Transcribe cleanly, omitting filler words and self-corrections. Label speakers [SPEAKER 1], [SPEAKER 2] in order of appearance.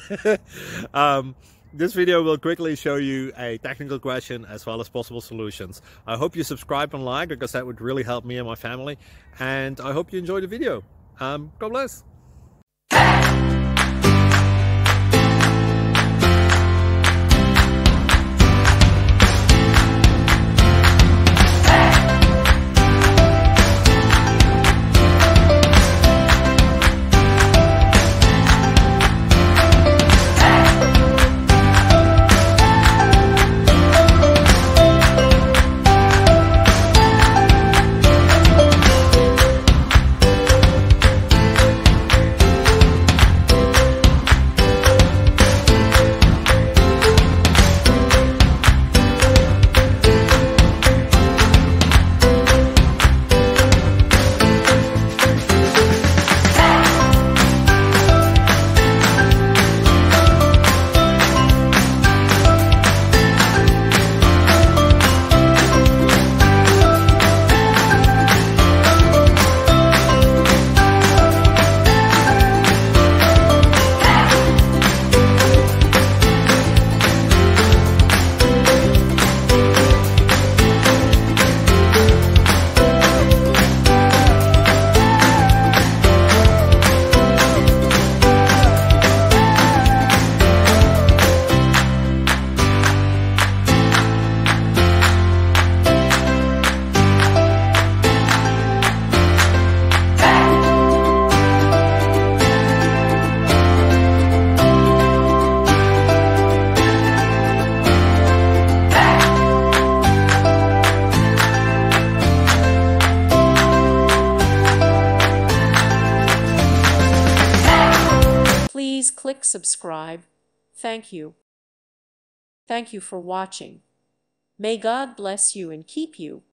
[SPEAKER 1] This video will quickly show you a technical question as well as possible solutions. I hope you subscribe and like, because that would really help me and my family. And I hope you enjoy the video. God bless.
[SPEAKER 2] Please click subscribe. Thank you. Thank you for watching. May God bless you and keep you.